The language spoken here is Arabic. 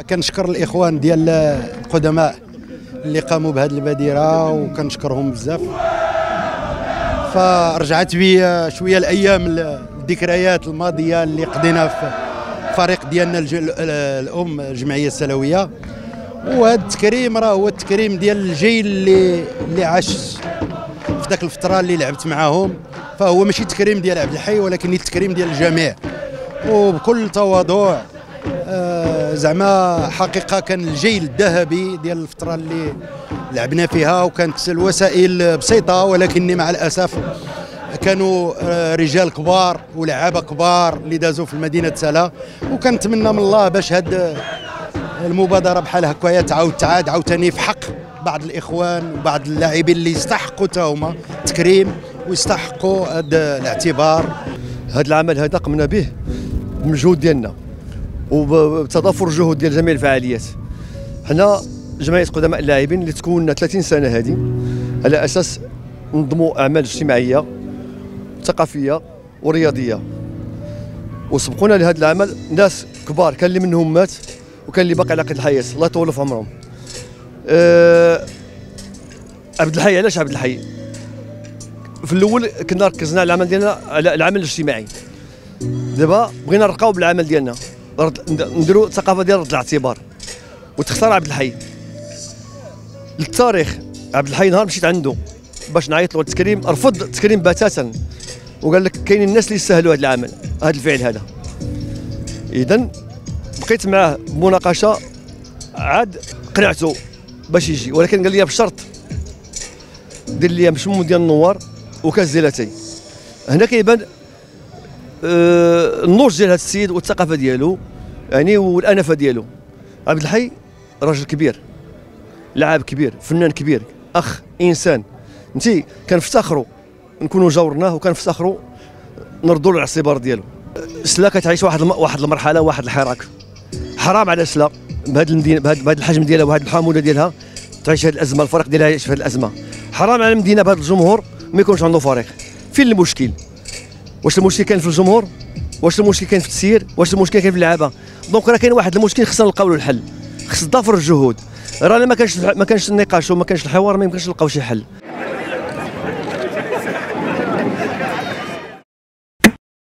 كنشكر الاخوان ديال القدماء اللي قاموا بهذه البادره وكنشكرهم بزاف. فرجعت بي شويه الايام الذكريات الماضيه اللي قضينا في الفريق ديالنا الام الجمعيه السلويه. وهذا التكريم راه هو التكريم ديال الجيل اللي عاش في ذاك الفتره اللي لعبت معاهم. فهو ماشي تكريم ديال عبد الحي ولكن التكريم ديال الجميع وبكل تواضع. زعما حقيقه كان الجيل الذهبي ديال الفتره اللي لعبنا فيها، وكانت الوسائل بسيطه ولكن مع الاسف كانوا رجال كبار ولعابه كبار اللي دازوا في مدينه سلا. وكنتمنى من الله باش هاد المبادره بحال هكايا تعاود عاوتاني في حق بعض الاخوان وبعض اللاعبين اللي يستحقوا حتى هما تكريم ويستحقوا هذا الاعتبار. هذا العمل هذا قمنا به بالمجهود ديالنا وبتضافر الجهود ديال جميع الفعاليات. حنا جمعيه قدماء اللاعبين اللي تكوننا 30 سنه هذه على اساس ننظموا اعمال اجتماعيه ثقافيه ورياضيه، وسبقونا لهذا العمل ناس كبار، كان اللي منهم مات وكان اللي باقي على قيد الحياه، الله يطول في عمرهم. عبد الحي، علاش عبد الحي؟ في الاول كنا ركزنا على العمل ديالنا على العمل الاجتماعي، دابا بغينا نرقاو بالعمل ديالنا، نديروا الثقافه ديال رد الاعتبار وتختار عبد الحي للتاريخ. عبد الحي نهار مشيت عنده باش نعيط له التكريم رفض التكريم بتاتا وقال لك كاينين الناس اللي يستاهلوا هذا العمل، هذا الفعل هذا. اذا بقيت معاه بمناقشه، عاد قنعته باش يجي، ولكن قال لي بشرط دير لي مشمو ديال النوار وكاس ديال اتاي. هنا كيبان النضج ديال هذا السيد والثقافه ديالو يعني والانفه ديالو. عبد الحي راجل كبير، لاعب كبير، فنان كبير، اخ، انسان. انت كنفتخروا نكونوا جاورناه وكنفتخروا نردوا له الاعتبار ديالو. سلا كتعيش واحد المرحله، واحد الحراك. حرام على سلا بهذا المدينه بهذا الحجم ديالها وهذه الحموله ديالها تعيش هذه الازمه، الفريق ديالها يعيش في هذه الازمه. حرام على المدينه بهذا الجمهور ما يكونش عنده فريق. فين المشكل؟ واش المشكل كاين في الجمهور؟ واش المشكل كاين في التسيير؟ واش المشكل كاين في اللعابه؟ دونك راه كاين واحد المشكل خصنا نلقاو له الحل، خص تضافر الجهود. راه ما كانش النقاش وما كانش الحوار ما يمكنش نلقاو شي حل.